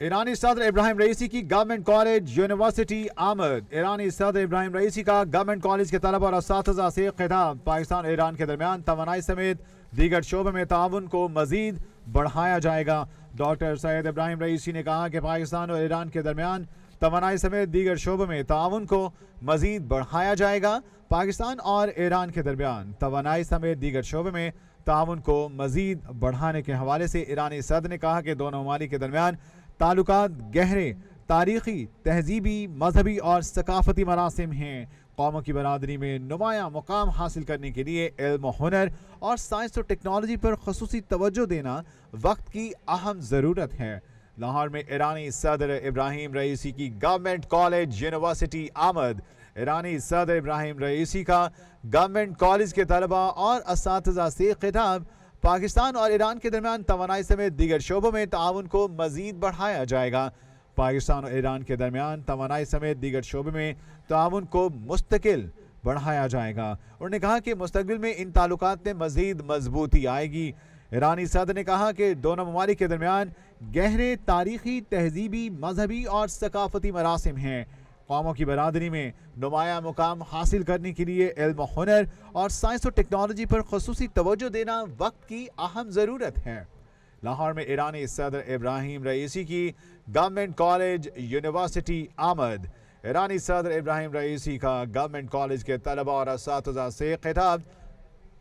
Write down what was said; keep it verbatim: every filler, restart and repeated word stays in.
ईरानी सदर इब्राहिम रईसी की government college university आमद। ईरानी सदर इब्राहिम रईसी का गवर्नमेंट कॉलेज के तलबा और असातिज़ा से खिताब। पाकिस्तान और ईरान के दरमियान तवानाई समेत दीगर शोबों में ताउन को मजीद बढ़ाया जाएगा। डॉक्टर सैयद इब्राहिम रईसी ने कहा कि पाकिस्तान और ईरान के दरमियान तवानाई समेत दीगर शोबों में ताउन को मजीद बढ़ाया जाएगा। पाकिस्तान और ईरान के दरमियान तवानाई समेत दीगर शोबों में ताउन को मजीद बढ़ाने के हवाले से ईरानी सदर ने कहा कि दोनों ममालिक के दरमियान ताल्लुकात गहरे तारीखी, तहजीबी, मजहबी और सकाफती मरासिम हैं। कौमों की बरादरी में नुमाया मुकाम हासिल करने के लिए इल्म, हुनर और साइंस और टेक्नोलॉजी पर खुसूसी तवज्जो देना वक्त की अहम ज़रूरत है। लाहौर में ईरानी सदर इब्राहिम रईसी की गवर्नमेंट कॉलेज यूनिवर्सिटी आमद। ईरानी सदर इब्राहिम रईसी का गवर्नमेंट कॉलेज के तलबा और असातिज़ा से खिताब। पाकिस्तान और ईरान के दरमियान तवानाई समेत दीगर शोबों में ताउन को मजीद बढ़ाया जाएगा। पाकिस्तान और ईरान के दरमियान तवानाई समेत दीगर शोबों में ताउन को मुस्तकिल बढ़ाया जाएगा। उन्होंने कहा कि मुस्तकबिल में इन ताल्लुकात में मजीद मजबूती आएगी। ईरानी सदर ने कहा कि दोनों ममालिक के दरमियान गहरे तारीखी, तहजीबी, मजहबी और सकाफती मरासिम हैं। कौमों की बरादरी में नुमाया मुकाम हासिल करने के लिए इल्म, हुनर और साइंस और टेक्नोलॉजी पर खुसूसी तवज्जो देना वक्त की अहम ज़रूरत है। लाहौर में ईरानी सदर इब्राहिम रईसी की गवर्नमेंट कॉलेज यूनिवर्सिटी आमद। ईरानी सदर इब्राहिम रईसी का गवर्नमेंट कॉलेज के तलबा और असातिज़ा से खिताब।